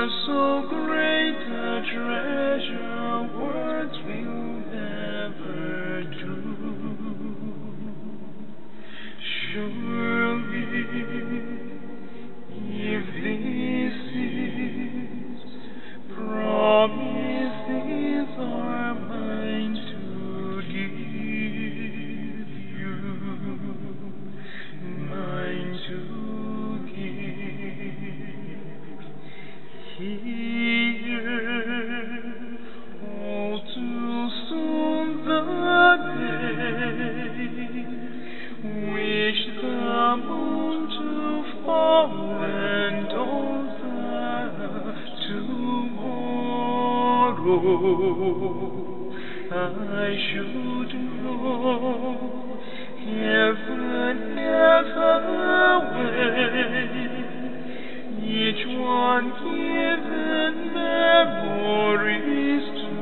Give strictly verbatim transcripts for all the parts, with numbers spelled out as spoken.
are so great a treasure, words will never do. Surely, if this is promises are mine to give you, mine to give. Here, all too soon the day which the moon to fall and all the tomorrow I should know heaven away, each one given memories to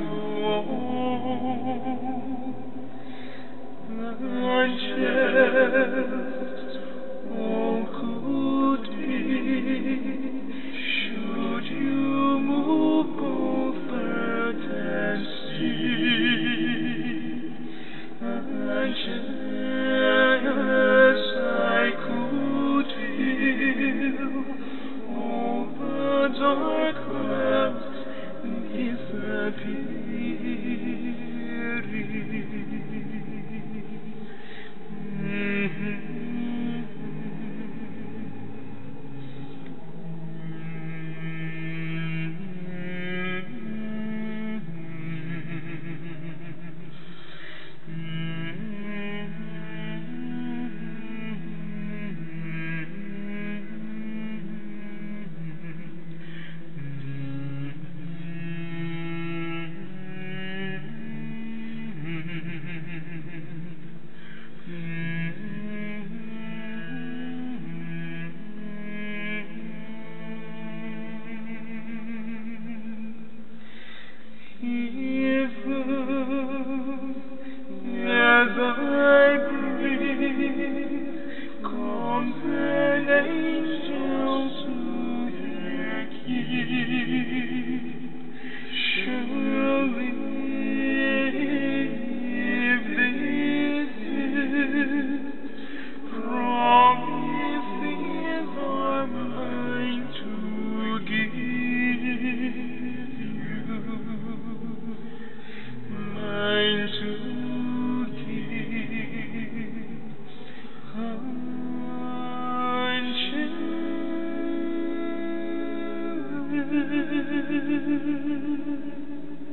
own, and just all could be should you move both earth and sea, and just I could feel all the dark clouds disappearing. As I breathe, comes an angel to their keep. Surely, if this is promises are mine to give you, mine to give.